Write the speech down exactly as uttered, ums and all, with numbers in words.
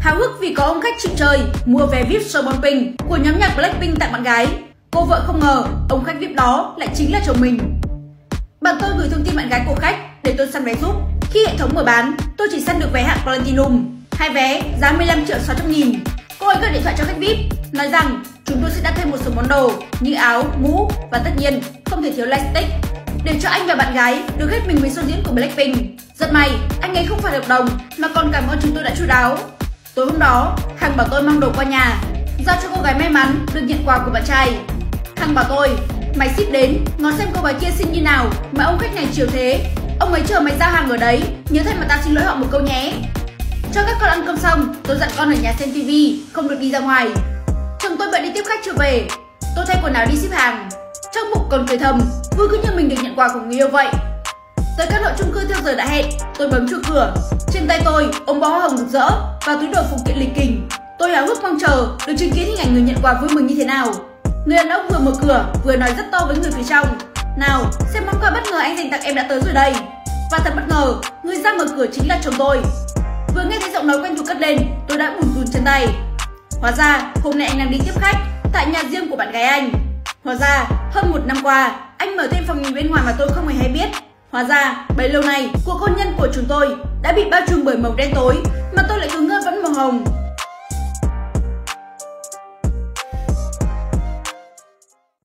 Háo hức vì có ông khách chịu chơi mua vé vi ai pi show Blackpink của nhóm nhạc Blackpink tặng bạn gái. Cô vợ không ngờ ông khách vi ai pi đó lại chính là chồng mình. Bạn tôi gửi thông tin bạn gái của khách để tôi săn vé giúp. Khi hệ thống mở bán, tôi chỉ săn được vé hạng Platinum, hai vé giá mười lăm triệu sáu trăm nghìn. Cô ấy gọi điện thoại cho khách vi ai pi, nói rằng chúng tôi sẽ đặt thêm một số món đồ như áo, mũ và tất nhiên không thể thiếu lightstick để cho anh và bạn gái được hết mình với show diễn của Blackpink. Rất may, anh ấy không phải hợp đồng mà còn cảm ơn chúng tôi đã chu đáo. Tối hôm đó, Hằng bảo tôi mang đồ qua nhà, giao cho cô gái may mắn được nhận quà của bạn trai. Hằng bảo tôi, mày ship đến, ngó xem cô gái kia xinh như nào mà ông khách này chiều thế. Ông ấy chờ mày giao hàng ở đấy, nhớ thay mà tao xin lỗi họ một câu nhé. Cho các con ăn cơm xong, tôi dặn con ở nhà xem tivi, không được đi ra ngoài. Chồng tôi bận đi tiếp khách chưa về, tôi thay quần áo đi ship hàng. Trong bụng còn cười thầm, vui cứ như mình được nhận quà của người yêu vậy. Tới căn hộ chung cư theo giờ đã hẹn, tôi bấm chuông cửa. Trên tay tôi ôm bó hoa hồng rực rỡ và túi đồ phụ kiện lịch kình. Tôi háo hức mong chờ được chứng kiến hình ảnh người nhận quà vui mừng như thế nào. Người đàn ông vừa mở cửa vừa nói rất to với người phía trong, nào xem món quà bất ngờ anh dành tặng em đã tới rồi đây. Và thật bất ngờ, người ra mở cửa chính là chồng tôi. Vừa nghe thấy giọng nói quen thuộc cất lên, tôi đã bủn rủn chân tay. Hóa ra hôm nay anh đang đi tiếp khách tại nhà riêng của bạn gái anh. Hóa ra hơn một năm qua anh mở thêm phòng nhìn bên ngoài mà tôi không hề hay biết. Hóa ra bấy lâu nay cuộc hôn nhân của chúng tôi đã bị bao trùm bởi màu đen tối mà tôi lại cứ ngỡ vẫn màu hồng.